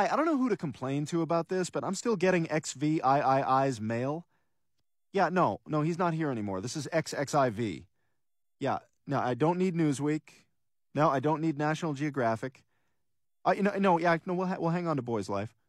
I don't know who to complain to about this, but I'm still getting XVIII's mail. Yeah, no, he's not here anymore. This is XXIV. Yeah, no, I don't need Newsweek. No, I don't need National Geographic. No, yeah, no, we'll hang on to Boy's Life.